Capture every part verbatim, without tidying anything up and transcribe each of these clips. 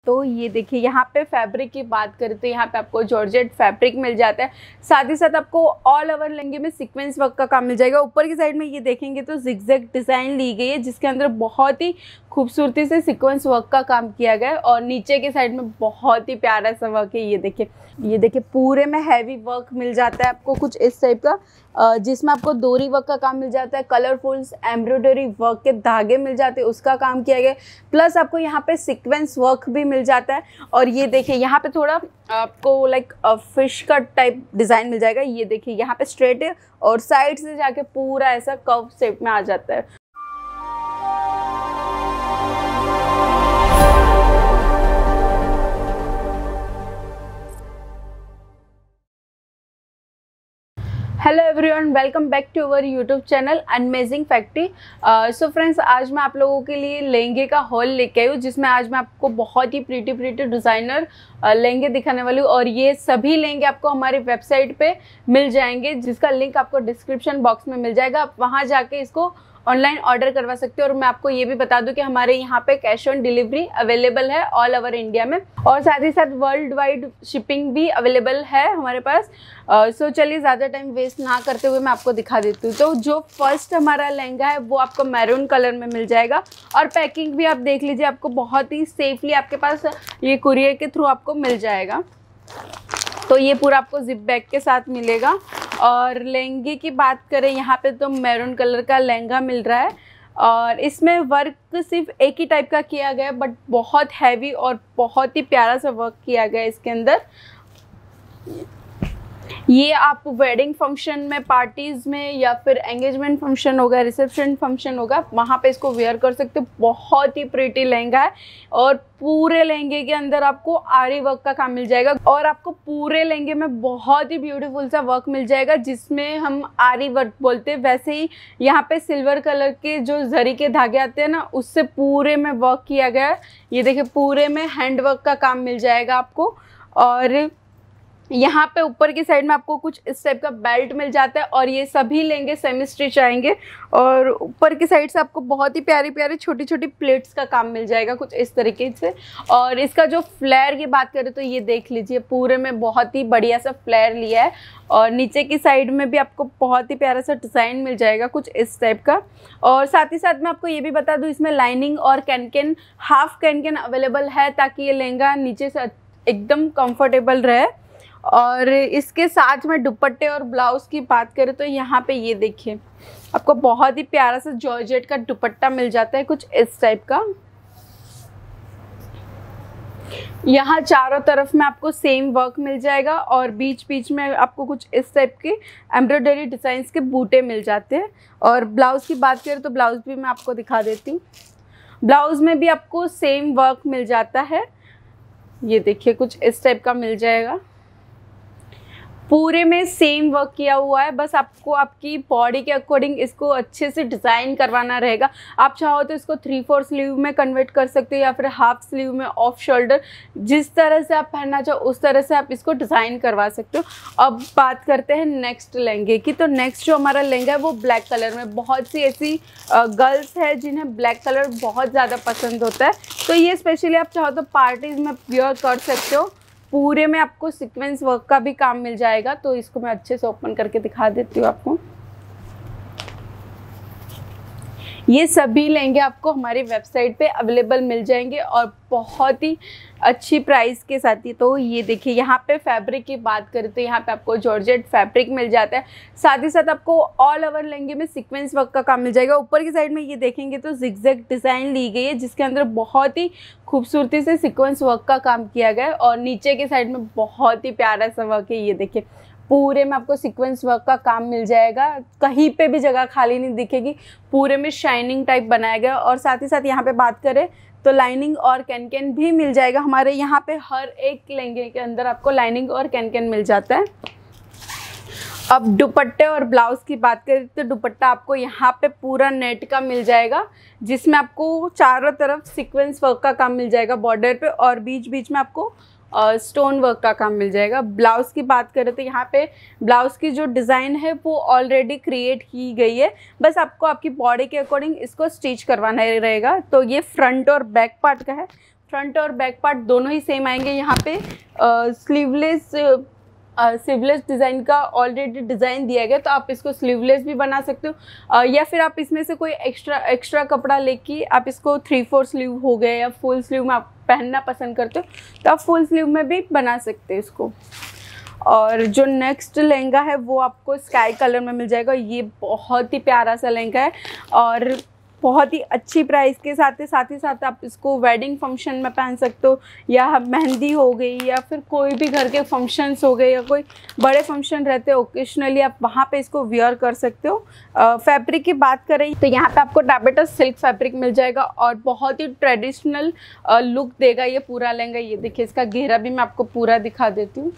तो ये देखिए यहाँ पे फैब्रिक की बात करें तो यहाँ पे आपको जॉर्जेट फैब्रिक मिल जाता है। साथ ही साथ आपको ऑल ओवर लहंगे में सीक्वेंस वर्क का काम मिल जाएगा। ऊपर की साइड में ये देखेंगे तो जिगजैग डिज़ाइन ली गई है जिसके अंदर बहुत ही खूबसूरती से सीक्वेंस वर्क का काम किया गया है और नीचे की साइड में बहुत ही प्यारा सा वर्क है। ये देखिए ये देखिए पूरे में हैवी वर्क मिल जाता है आपको कुछ इस टाइप का, जिसमें आपको डोरी वर्क का काम मिल जाता है, कलरफुल एम्ब्रॉयडरी वर्क के धागे मिल जाते हैं उसका काम किया गया, प्लस आपको यहाँ पे सीक्वेंस वर्क भी मिल जाता है। और ये देखिए यहाँ पे थोड़ा आपको like fish cut type design मिल जाएगा। ये देखिए यहाँ पे स्ट्रेट है और साइड से जाके पूरा ऐसा कर्व शेप में आ जाता है। Hello everyone, welcome back to our YouTube channel Amazing Factory. So friends, आज मैं आप लोगों के लिए लहंगे का हॉल लेके आई हूँ जिसमें आज मैं आपको बहुत ही प्रीटी प्रीटी डिज़ाइनर लहंगे दिखाने वाली हूँ और ये सभी लहंगे आपको हमारी वेबसाइट पे मिल जाएंगे जिसका लिंक आपको डिस्क्रिप्शन बॉक्स में मिल जाएगा। आप वहाँ जाके इसको ऑनलाइन ऑर्डर करवा सकते हो। और मैं आपको ये भी बता दूं कि हमारे यहाँ पे कैश ऑन डिलीवरी अवेलेबल है ऑल ओवर इंडिया में और साथ ही साथ वर्ल्ड वाइड शिपिंग भी अवेलेबल है हमारे पास। सो uh, so चलिए ज़्यादा टाइम वेस्ट ना करते हुए मैं आपको दिखा देती हूँ। तो जो फर्स्ट हमारा लहंगा है वो आपको मैरून कलर में मिल जाएगा और पैकिंग भी आप देख लीजिए, आपको बहुत ही सेफली आपके पास ये कुरियर के थ्रू आपको मिल जाएगा। तो ये पूरा आपको जिप बैग के साथ मिलेगा। और लहंगे की बात करें यहाँ पे तो मैरून कलर का लहंगा मिल रहा है और इसमें वर्क सिर्फ एक ही टाइप का किया गया है बट बहुत हैवी और बहुत ही प्यारा सा वर्क किया गया है इसके अंदर। ये आप वेडिंग फंक्शन में, पार्टीज़ में या फिर एंगेजमेंट फंक्शन होगा, रिसेप्शन फंक्शन होगा, वहाँ पे इसको वेयर कर सकते हो। बहुत ही प्रीटी लहंगा है और पूरे लहंगे के अंदर आपको आरी वर्क का काम मिल जाएगा और आपको पूरे लहंगे में बहुत ही ब्यूटीफुल सा वर्क मिल जाएगा जिसमें हम आरी वर्क बोलते हैं। वैसे ही यहाँ पे सिल्वर कलर के जो जरी के धागे आते हैं ना, उससे पूरे में वर्क किया गया है। ये देखिए पूरे में हैंड वर्क का काम मिल जाएगा आपको। और यहाँ पे ऊपर की साइड में आपको कुछ इस टाइप का बेल्ट मिल जाता है और ये सभी लहंगे सेमी स्टिच आएंगे और ऊपर की साइड से आपको बहुत ही प्यारी प्यारी छोटी छोटी प्लेट्स का काम मिल जाएगा कुछ इस तरीके से। और इसका जो फ्लेयर की बात करें तो ये देख लीजिए पूरे में बहुत ही बढ़िया सा फ्लेयर लिया है और नीचे की साइड में भी आपको बहुत ही प्यारा सा डिज़ाइन मिल जाएगा कुछ इस टाइप का। और साथ ही साथ मैं आपको ये भी बता दूँ, इसमें लाइनिंग और can can, half can can available है ताकि ये लहंगा नीचे से एकदम कम्फर्टेबल रहे। और इसके साथ में दुपट्टे और ब्लाउज़ की बात करें तो यहाँ पे ये देखिए आपको बहुत ही प्यारा सा जॉर्जेट का दुपट्टा मिल जाता है कुछ इस टाइप का। यहाँ चारों तरफ में आपको सेम वर्क मिल जाएगा और बीच बीच में आपको कुछ इस टाइप के एम्ब्रॉयडरी डिज़ाइंस के बूटे मिल जाते हैं। और ब्लाउज़ की बात करें तो ब्लाउज़ भी मैं आपको दिखा देती हूँ। ब्लाउज़ में भी आपको सेम वर्क मिल जाता है। ये देखिए कुछ इस टाइप का मिल जाएगा, पूरे में सेम वर्क किया हुआ है। बस आपको आपकी बॉडी के अकॉर्डिंग इसको अच्छे से डिज़ाइन करवाना रहेगा। आप चाहो तो इसको थ्री फोर स्लीव में कन्वर्ट कर सकते हो या फिर हाफ स्लीव में, ऑफ शोल्डर, जिस तरह से आप पहनना चाहो उस तरह से आप इसको डिज़ाइन करवा सकते हो। अब बात करते हैं नेक्स्ट लहंगे की। तो नेक्स्ट जो हमारा लहंगा है वो ब्लैक कलर में, बहुत सी ऐसी गर्ल्स है जिन्हें ब्लैक कलर बहुत ज़्यादा पसंद होता है तो ये स्पेशली आप चाहो तो पार्टीज़ में वेयर कर सकते हो। पूरे में आपको सीक्वेंस वर्क का भी काम मिल जाएगा। तो इसको मैं अच्छे से ओपन करके दिखा देती हूँ आपको। ये सभी लहंगे आपको हमारी वेबसाइट पे अवेलेबल मिल जाएंगे और बहुत ही अच्छी प्राइस के साथ ही। तो ये देखिए यहाँ पे फैब्रिक की बात करें तो यहाँ पे आपको जॉर्जेट फैब्रिक मिल जाता है। साथ ही साथ आपको ऑल ओवर लहंगे में सीक्वेंस वर्क का काम मिल जाएगा। ऊपर की साइड में ये देखेंगे तो जिगजैग डिज़ाइन ली गई है जिसके अंदर बहुत ही खूबसूरती से सीक्वेंस वर्क का काम किया गया है और नीचे की साइड में बहुत ही प्यारा सा वर्क है। ये देखिए पूरे में आपको सीक्वेंस वर्क का काम मिल जाएगा, कहीं पे भी जगह खाली नहीं दिखेगी, पूरे में शाइनिंग टाइप बनाया गया। और साथ ही साथ यहाँ पे बात करें तो लाइनिंग और कैन कैन भी मिल जाएगा। हमारे यहाँ पे हर एक लहंगे के अंदर आपको लाइनिंग और कैन कैन मिल जाता है। अब दुपट्टे और ब्लाउज़ की बात करें तो दुपट्टा आपको यहाँ पे पूरा नेट का मिल जाएगा जिसमें आपको चारों तरफ सीक्वेंस वर्क का काम मिल जाएगा बॉर्डर पे और बीच बीच में आपको स्टोन वर्क का काम मिल जाएगा। ब्लाउज़ की बात करें तो यहाँ पे ब्लाउज़ की जो डिज़ाइन है वो ऑलरेडी क्रिएट की गई है, बस आपको आपकी बॉडी के अकॉर्डिंग इसको स्टिच करवाना रहेगा। तो ये फ्रंट और बैक पार्ट का है। फ्रंट और बैक पार्ट दोनों ही सेम आएंगे। यहाँ पे स्लीवलेस स्लीवलेस डिज़ाइन का ऑलरेडी डिज़ाइन दिया गया, तो आप इसको स्लीवलेस भी बना सकते हो, uh, या फिर आप इसमें से कोई एक्स्ट्रा एक्स्ट्रा कपड़ा लेके आप इसको थ्री फोर स्लीव हो गए या फुल स्लीव में आप पहनना पसंद करते हो तो आप फुल स्लीव में भी बना सकते हो इसको। और जो नेक्स्ट लहंगा है वो आपको स्काई कलर में मिल जाएगा। ये बहुत ही प्यारा सा लहंगा है और बहुत ही अच्छी प्राइस के साथ है। साथ ही साथ आप इसको वेडिंग फंक्शन में पहन सकते हो, या मेहंदी हो गई, या फिर कोई भी घर के फंक्शंस हो गए, या कोई बड़े फंक्शन रहते हैं ओकेशनली, आप वहाँ पे इसको वियर कर सकते हो। फैब्रिक की बात करें तो यहाँ पे आपको टैपेटा सिल्क फैब्रिक मिल जाएगा और बहुत ही ट्रेडिशनल लुक देगा ये पूरा लहंगा। ये देखिए, इसका घेरा भी मैं आपको पूरा दिखा देती हूँ।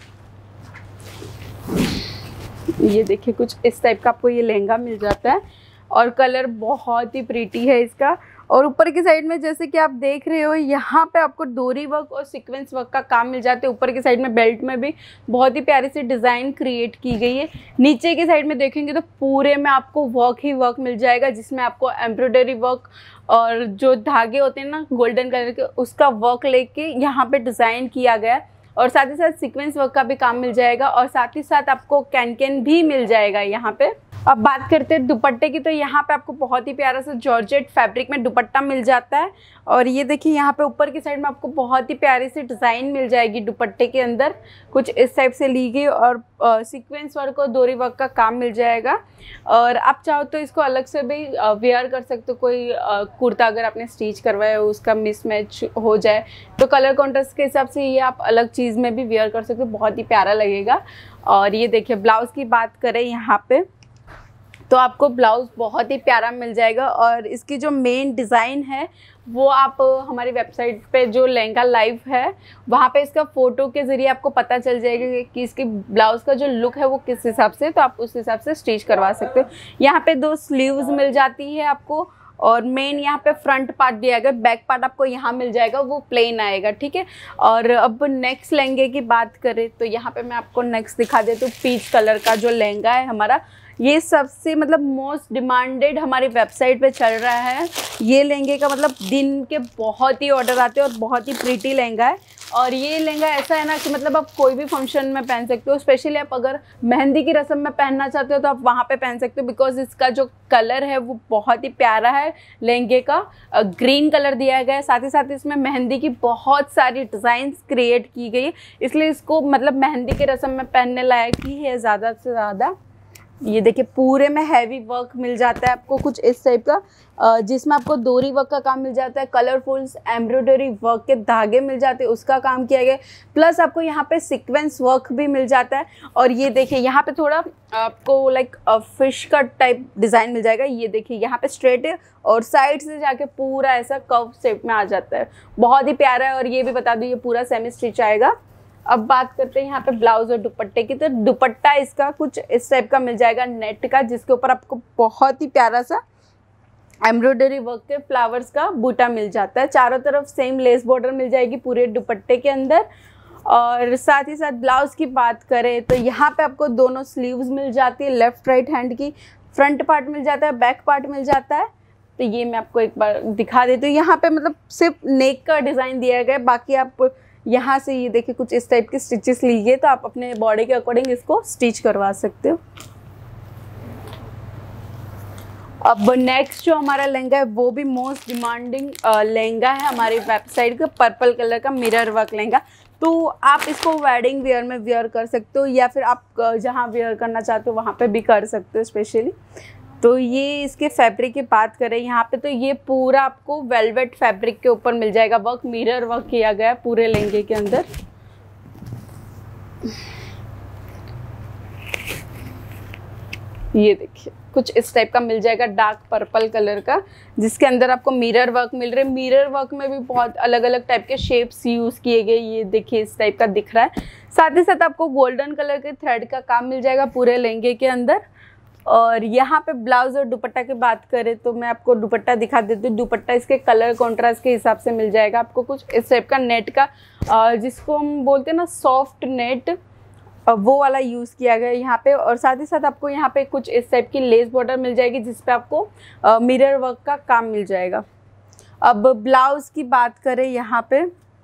ये देखिए, कुछ इस टाइप का आपको ये लहंगा मिल जाता है और कलर बहुत ही प्रीटी है इसका। और ऊपर की साइड में जैसे कि आप देख रहे हो, यहाँ पे आपको डोरी वर्क और सीक्वेंस वर्क का काम मिल जाता है। ऊपर की साइड में बेल्ट में भी बहुत ही प्यारी सी डिज़ाइन क्रिएट की गई है। नीचे की साइड में देखेंगे तो पूरे में आपको वर्क ही वर्क मिल जाएगा, जिसमें आपको एम्ब्रॉयडरी वर्क और जो धागे होते हैं ना गोल्डन कलर के, उसका वर्क लेके यहाँ पे डिज़ाइन किया गया है। और साथ ही साथ सीक्वेंस वर्क का भी काम मिल जाएगा और साथ ही साथ आपको कैन कैन भी मिल जाएगा यहाँ पे। अब बात करते हैं दुपट्टे की, तो यहाँ पे आपको बहुत ही प्यारा सा जॉर्जेट फैब्रिक में दुपट्टा मिल जाता है। और ये देखिए, यहाँ पे ऊपर की साइड में आपको बहुत ही प्यारी सी डिज़ाइन मिल जाएगी दुपट्टे के अंदर, कुछ इस टाइप से ली गई और सीक्वेंस वर्क और डोरी वर्क का काम मिल जाएगा। और आप चाहो तो इसको अलग से भी वेयर कर सकते हो। कोई आ, कुर्ता अगर आपने स्टिच करवाया हो, उसका मिसमैच हो जाए तो कलर कॉन्ट्रास्ट के हिसाब से ये आप अलग चीज़ में भी वेयर कर सकते हो, बहुत ही प्यारा लगेगा। और ये देखिए, ब्लाउज़ की बात करें यहाँ पे तो आपको ब्लाउज़ बहुत ही प्यारा मिल जाएगा। और इसकी जो मेन डिज़ाइन है वो आप हमारी वेबसाइट पे जो लहंगा लाइव है वहाँ पे इसका फ़ोटो के ज़रिए आपको पता चल जाएगा कि इसकी ब्लाउज़ का जो लुक है वो किस हिसाब से, तो आप उस हिसाब से स्टिच करवा सकते हो। यहाँ पे दो स्लीव्स मिल जाती है आपको और मेन यहाँ पे फ्रंट पार्ट दिया गया, बैक पार्ट आपको यहाँ मिल जाएगा, वो प्लेन आएगा, ठीक है। और अब नेक्स्ट लहंगे की बात करें तो यहाँ पे मैं आपको नेक्स्ट दिखा देती हूँ। पीच कलर का जो लहंगा है हमारा, ये सबसे मतलब मोस्ट डिमांडेड हमारी वेबसाइट पे चल रहा है। ये लहंगे का मतलब दिन के बहुत ही ऑर्डर आते हैं और बहुत ही प्रीटी लहंगा है। और ये लहंगा ऐसा है ना कि मतलब आप कोई भी फंक्शन में पहन सकते हो, स्पेशली आप अगर मेहंदी की रस्म में पहनना चाहते हो तो आप वहाँ पे पहन सकते हो, बिकॉज इसका जो कलर है वो बहुत ही प्यारा है। लहंगे का ग्रीन कलर दिया गया है, साथ ही साथ इसमें मेहंदी की बहुत सारी डिज़ाइंस क्रिएट की गई है, इसलिए इसको मतलब मेहंदी की रस्म में पहनने लायक ही है ज़्यादा से ज़्यादा। ये देखिए, पूरे में हैवी वर्क मिल जाता है आपको कुछ इस टाइप का, जिसमें आपको डोरी वर्क का काम मिल जाता है, कलरफुल एम्ब्रॉयडरी वर्क के धागे मिल जाते हैं, उसका काम किया गया, प्लस आपको यहाँ पे सीक्वेंस वर्क भी मिल जाता है। और ये देखिए, यहाँ पे थोड़ा आपको like fish cut type design मिल जाएगा। ये देखिए, यहाँ पे स्ट्रेट है और साइड से जाके पूरा ऐसा कर्व शेप में आ जाता है, बहुत ही प्यारा है। और ये भी बता दूँ, ये पूरा सेमी स्टिच आएगा। अब बात करते हैं यहाँ पे ब्लाउज और दुपट्टे की, तो दुपट्टा इसका कुछ इस टाइप का मिल जाएगा नेट का, जिसके ऊपर आपको बहुत ही प्यारा सा एम्ब्रॉयडरी वर्क के फ्लावर्स का बूटा मिल जाता है। चारों तरफ सेम लेस बॉर्डर मिल जाएगी पूरे दुपट्टे के अंदर। और साथ ही साथ ब्लाउज की बात करें तो यहाँ पे आपको दोनों स्लीव्स मिल जाती है, लेफ्ट राइट हैंड की, फ्रंट पार्ट मिल जाता है, बैक पार्ट मिल जाता है। तो ये मैं आपको एक बार दिखा देती हूँ। यहाँ पे मतलब सिर्फ नेक का डिज़ाइन दिया गया है, बाकी आप यहाँ से ये देखिए कुछ इस टाइप की स्टिचेस लीजिए तो आप अपने बॉडी के अकॉर्डिंग इसको स्टिच करवा सकते हो। अब नेक्स्ट जो हमारा लहंगा है वो भी मोस्ट डिमांडिंग लहंगा है हमारी वेबसाइट का, पर्पल कलर का मिरर वर्क लहंगा। तो आप इसको वेडिंग वेयर में वेयर कर सकते हो, या फिर आप जहाँ वेयर करना चाहते हो वहाँ पे भी कर सकते हो स्पेशली। तो ये इसके फैब्रिक की बात करें यहाँ पे, तो ये पूरा आपको वेलवेट फैब्रिक के ऊपर मिल जाएगा, वर्क मिरर वर्क किया गया है पूरे लहंगे के अंदर। ये देखिए, कुछ इस टाइप का मिल जाएगा, डार्क पर्पल कलर का, जिसके अंदर आपको मिरर वर्क मिल रहे हैं। मिरर वर्क में भी बहुत अलग अलग टाइप के शेप्स यूज़ किए गए, ये देखिए इस टाइप का दिख रहा है। साथ ही साथ आपको गोल्डन कलर के थ्रेड का काम मिल जाएगा पूरे लहंगे के अंदर। और यहाँ पे ब्लाउज और दुपट्टा की बात करें तो मैं आपको दुपट्टा दिखा देती हूँ। दुपट्टा इसके कलर कॉन्ट्रास्ट के हिसाब से मिल जाएगा आपको, कुछ इस टाइप का नेट का, जिसको हम बोलते हैं ना सॉफ्ट नेट, वो वाला यूज़ किया गया है यहाँ पे। और साथ ही साथ आपको यहाँ पे कुछ इस टाइप की लेस बॉर्डर मिल जाएगी, जिस पे आपको मिरर वर्क का काम मिल जाएगा। अब ब्लाउज की बात करें यहाँ पे,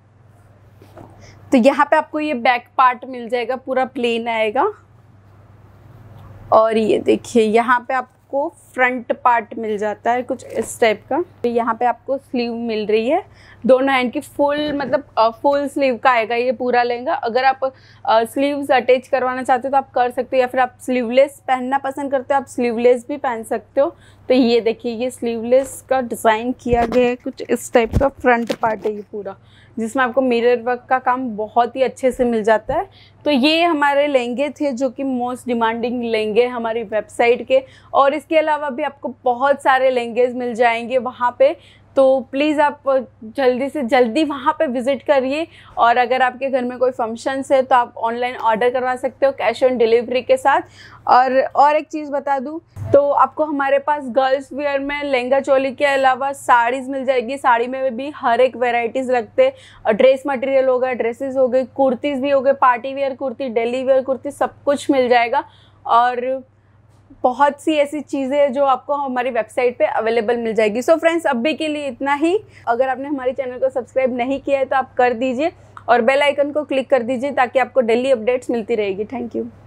तो यहाँ पे आपको ये बैक पार्ट मिल जाएगा, पूरा प्लेन आएगा। और ये देखिए यहाँ पे आपको फ्रंट पार्ट मिल जाता है कुछ इस टाइप का। तो यहाँ पे आपको स्लीव मिल रही है दोनों हैंड की, फुल मतलब फुल स्लीव का आएगा ये पूरा लहंगा। अगर आप स्लीव्स अटैच करवाना चाहते हो तो आप कर सकते हो, या फिर आप स्लीवलेस पहनना पसंद करते हो आप स्लीवलेस भी पहन सकते हो। तो ये देखिए ये स्लीवलेस का डिज़ाइन किया गया है कुछ इस टाइप का, फ्रंट पार्ट है ये पूरा, जिसमें आपको मिरर वर्क का काम बहुत ही अच्छे से मिल जाता है। तो ये हमारे लहंगे थे जो कि मोस्ट डिमांडिंग लहंगे हमारी वेबसाइट के, और इसके अलावा भी आपको बहुत सारे लहंगेज मिल जाएंगे वहाँ पे। तो प्लीज़ आप जल्दी से जल्दी वहाँ पे विज़िट करिए। और अगर आपके घर में कोई फंक्शंस है तो आप ऑनलाइन ऑर्डर करवा सकते हो कैश ऑन डिलीवरी के साथ। और और एक चीज़ बता दूँ तो आपको हमारे पास गर्ल्स वेयर में लहंगा चोली के अलावा साड़ीज़ मिल जाएगी। साड़ी में भी हर एक वेराइटीज़ रखते हैं, ड्रेस मटेरियल हो गया, ड्रेसेस हो गई, कुर्तीज़ भी हो गए, party wear kurti, daily wear kurti, सब कुछ मिल जाएगा। और बहुत सी ऐसी चीज़ें हैं जो आपको हमारी वेबसाइट पे अवेलेबल मिल जाएगी। सो फ्रेंड्स अभी के लिए इतना ही। अगर आपने हमारे चैनल को सब्सक्राइब नहीं किया है तो आप कर दीजिए और बेल आइकन को क्लिक कर दीजिए ताकि आपको डेली अपडेट्स मिलती रहेगी। Thank you.